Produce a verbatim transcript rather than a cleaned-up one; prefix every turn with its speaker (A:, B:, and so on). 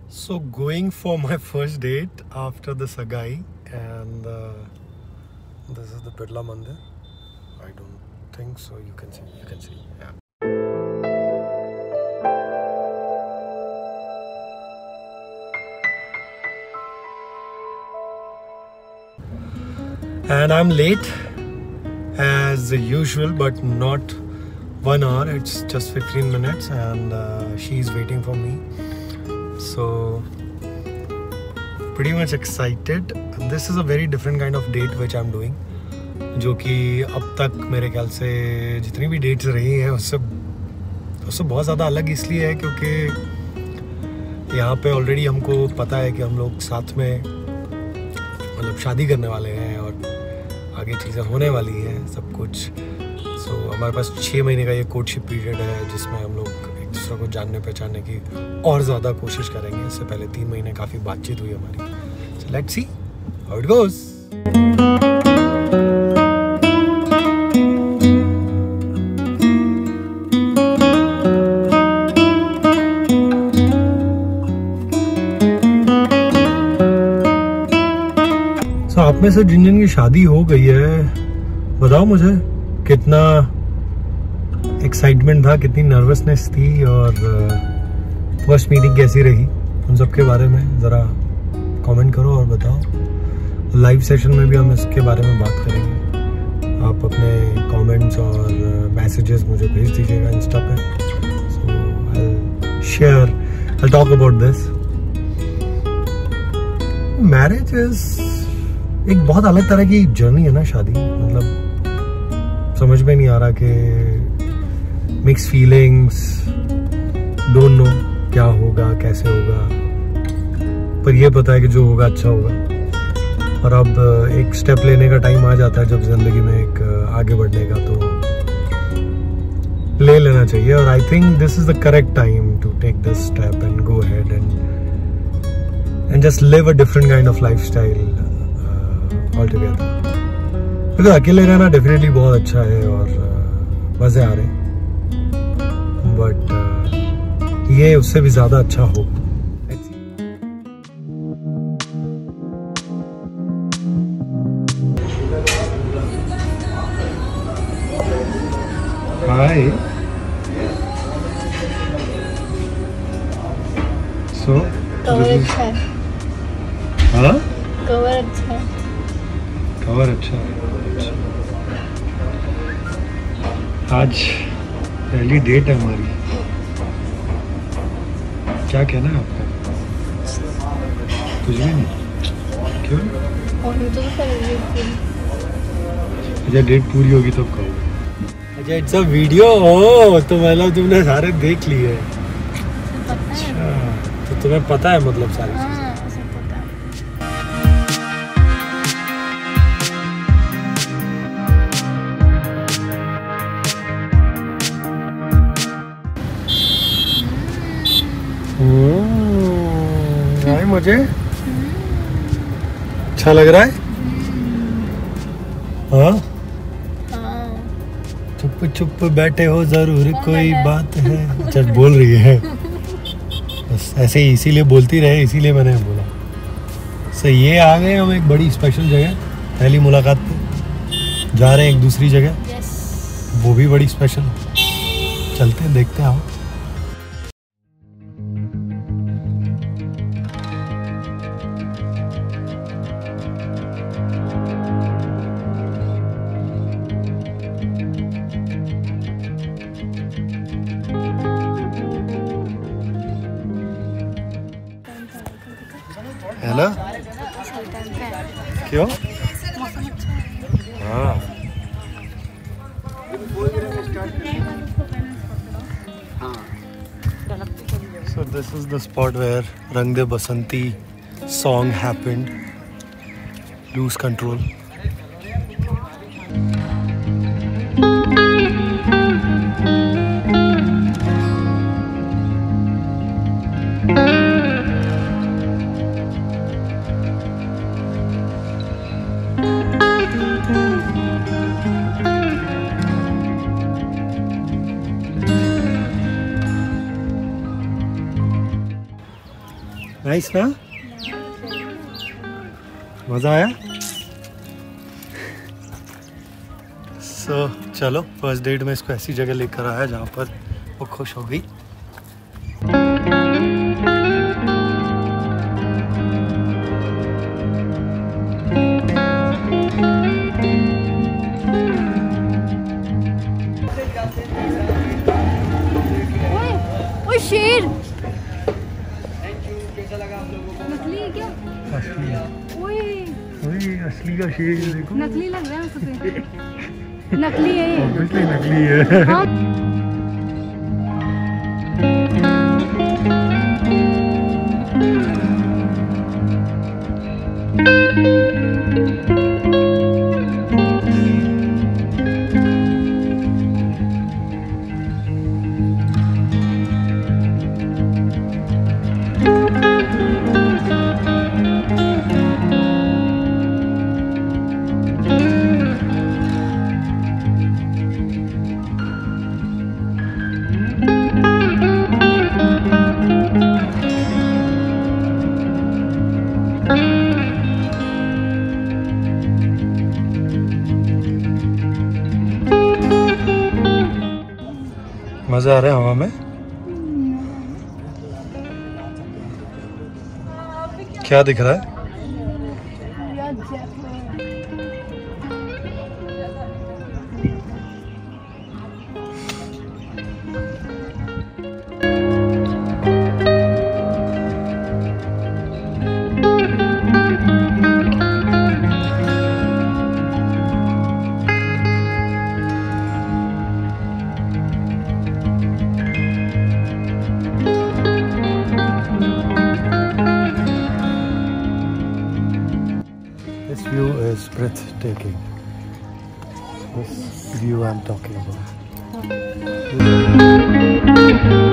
A: So going for my first date after the Sagai, and uh, this is the Birla Mandir. I don't think so. You can see. You can see. Yeah. And I'm late as usual, but not one hour. It's just fifteen minutes, and uh, she's waiting for me. So pretty much excited. This is a very different kind of date which I'm doing, जो कि अब तक मेरे ख्याल से जितनी भी dates रही हैं उससे उससे बहुत ज़्यादा अलग इसलिए है क्योंकि यहाँ पे ऑलरेडी हमको पता है कि हम लोग साथ में मतलब शादी करने वाले हैं और आगे चीज़ें होने वाली हैं सब कुछ. सो so, हमारे पास छः महीने का ये कोर्टशिप पीरियड है जिसमें हम लोग एक दूसरे को जानने पहचानने की और ज़्यादा कोशिश करेंगे. इससे पहले तीन महीने काफ़ी बातचीत हुई हमारी. So let's see how it goes. so, आप में से जिन जिन की शादी हो गई है बताओ मुझे कितना एक्साइटमेंट था, कितनी नर्वसनेस थी और फर्स्ट मीटिंग कैसी रही. उन सब के बारे में ज़रा कमेंट करो और बताओ. लाइव सेशन में भी हम इसके बारे में बात करेंगे. आप अपने कमेंट्स और मैसेजेस मुझे भेज दीजिएगा इंस्टा पे. So I share I talk about this. Marriage is एक बहुत अलग तरह की जर्नी है ना. शादी मतलब समझ में नहीं आ रहा कि मिक्स फीलिंग्स, डोंट नो क्या होगा कैसे होगा, पर ये पता है कि जो होगा अच्छा होगा. और अब एक स्टेप लेने का टाइम आ जाता है जब जिंदगी में एक आगे बढ़ने का, तो ले लेना चाहिए. और I think this is the correct time to take this step and go ahead and and just live a different kind of lifestyle all together. तो अकेले रहना डेफिनेटली बहुत अच्छा है और uh, मजे आ रहे हैं, बट uh, ये उससे भी ज्यादा अच्छा हो. हाय. सो
B: कवर अच्छा है.
A: हाँ
B: कवर अच्छा है.
A: कवर अच्छा है. आज पहली डेट है हमारी. क्या कहना है आपका? कुछ भी नहीं. क्यों? अच्छा डेट पूरी होगी तब कहो. अच्छा इट्स अ वीडियो हो तो मतलब तुमने सारे देख लिए. अच्छा तो तुम्हें पता है मतलब सारी चीज़. आए मुझे अच्छा लग रहा है. हाँ चुप चुप बैठे हो जरूर कोई बात है. अच्छा बोल रही है बस ऐसे ही, इसीलिए बोलती रहे इसीलिए मैंने बोला. सो ये आ गए हम एक बड़ी स्पेशल जगह. पहली मुलाकात पे जा रहे हैं एक दूसरी जगह. yes. वो भी बड़ी स्पेशल. चलते हैं देखते आओ. है ना? क्यों? हाँ so this is the spot where Rang De Basanti song happened. Lose control. Nice ना? मजा आया? सो so, चलो फर्स्ट डेट में इसको ऐसी जगह लेकर आया जहाँ पर वो खुश हो गई।
B: ओए शेर, नकली है क्या?
A: असली है।
B: ओए
A: ओए असली का शेर देखो।
B: नकली लग रहा है उससे। नकली है ये।
A: ऑब्वियसली नकली है।
B: हाँ।
A: मजा आ रहा है हवा में। क्या दिख रहा है? This view is breathtaking. This view I'm talking about.